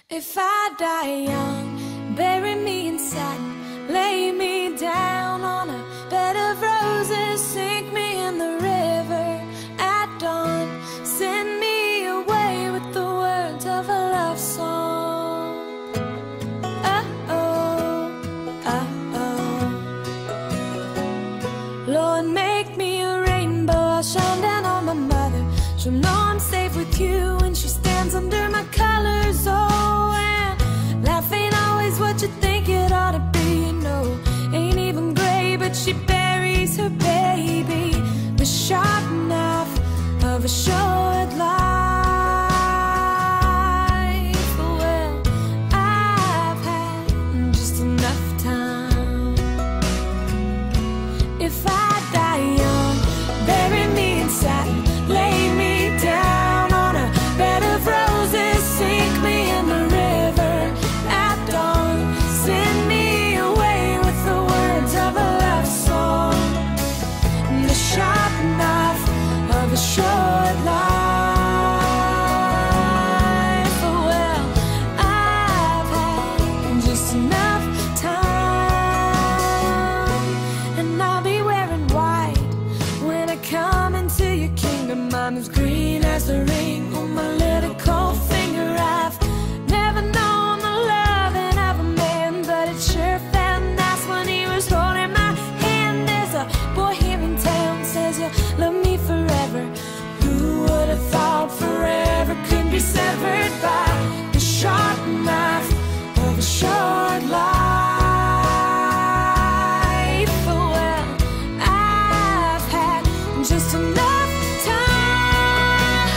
If I die young, bury me in satin, lay me down on a bed of roses, sink me in the river at dawn, send me away with the words of a love song. Oh, oh, oh. Lord, make me a rainbow, I'll shine down on my mother. She'll know I'm safe with you when she stands under my colors. Oh, and life ain't always what you think it ought to be, you know. Ain't even gray, but she buries her baby. The sharp knife of a short life. Well, I've had just enough time. If I die young, bury me in satin, lay me down on a bed of roses, sink me in the river at dawn, send me away with the words of a love song. The sharp knife of a short life. Well, I've had just enough time, and I'll be wearing white when I come into your kingdom. I'm as green as the ring on my little cold finger. I've never known the loving of a man, but it sure felt nice when he was holding my hand. There's a boy here in town says you'll love me forever. Who would have thought forever could be severed by the sharp knife of a short life? Well, I've had just enough time.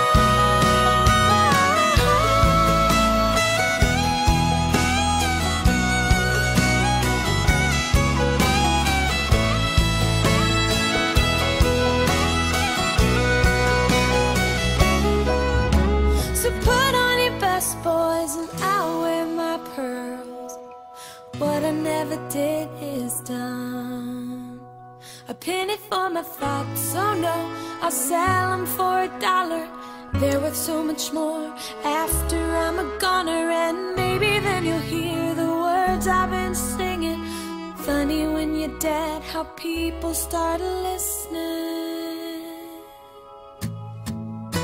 So put on your best boys and I'll wear my pearls. What I never did is done. A penny for my thoughts, oh no, I'll sell them for $1. They're worth so much more after I'm a goner, and maybe then you'll hear the words I've been singing. Funny when you're dead how people start listening.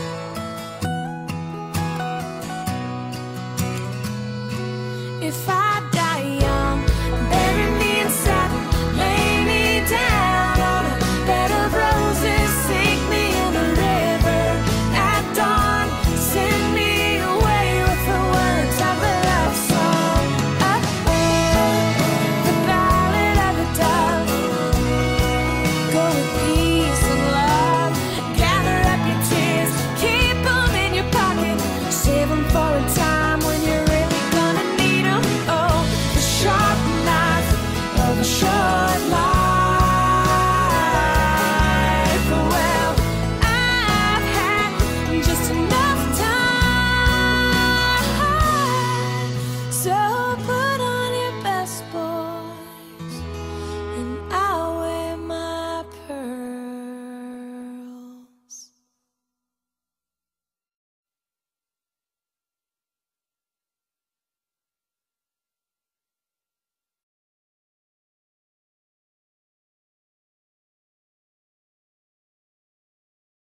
If I